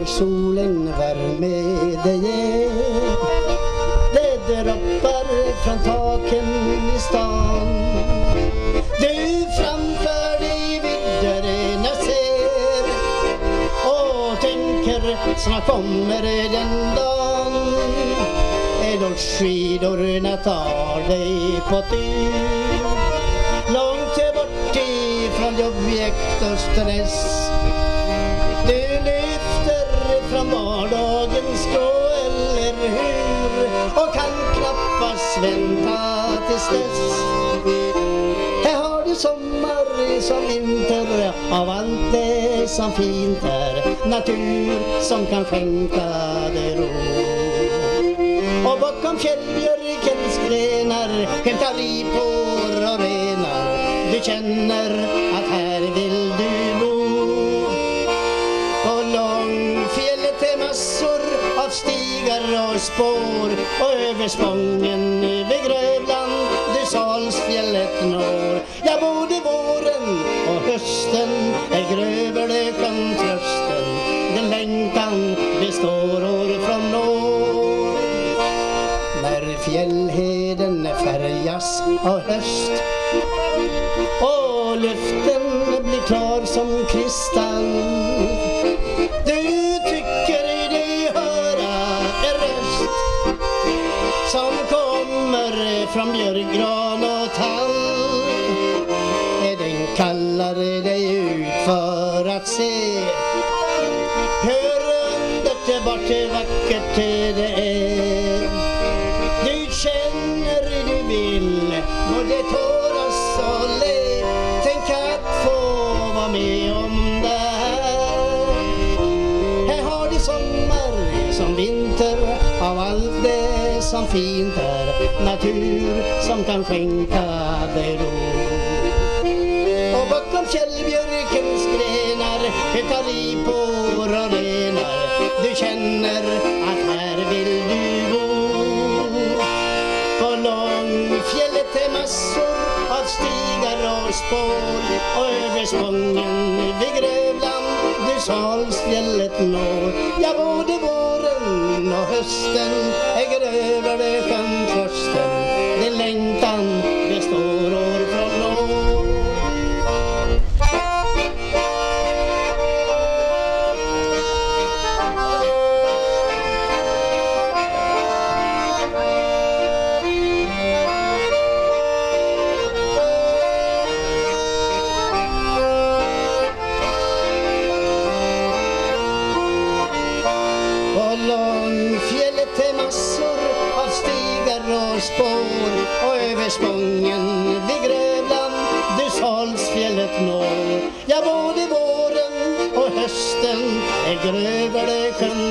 solen värme det ger. Det droppar från taken i stan. Du framför dig vidderna ser och tänker snart kommer den dagen då skidorna tar dig på tur. Långt bort ifrån objekt och stress. Du lyfter från vardagens grå, eller hur? Och kan knappast vänta tills dess. Här har du sommar som vinter, av allt det som fint är. Natur som kan skänka dig ro. Och bakom fjällbjörkens grenar hämtar ripor och renar. Du känner att här vill du bo. På långfjället är massor av stigar och spår. Och över Spången vid Grövland du Salsfjället når. Ja, både våren och hösten är Grövelsjön trösten. Den längtan består år från år. När fjällheden färgas av höst och luften blir klar som kristall, du tycker dig höra en röst som kommer från björkgran och tall. Den kallar dig ut för att se hur underbart vackert det är. Du känner du vill både tåras och le. Tänk att få vara med om det här. Här har du sommar som vinter, av allt det som fint är. Natur som kan skänka dig ro. Och bakom fjällbjörkens grenar hittar ripor och renar. Du känner att här vill du bo. På långfjället är massor av stigar och spår. Och över Spången vid Grövland du Salsfjället når. Ja, både våren och hösten är Grövelsjön trösten. Den längtan består år från år. Långfjället är massor av stigar och spår. Och över Spången vid Grövland du Salsfjället når. Ja, både våren och hösten är Grövelsjön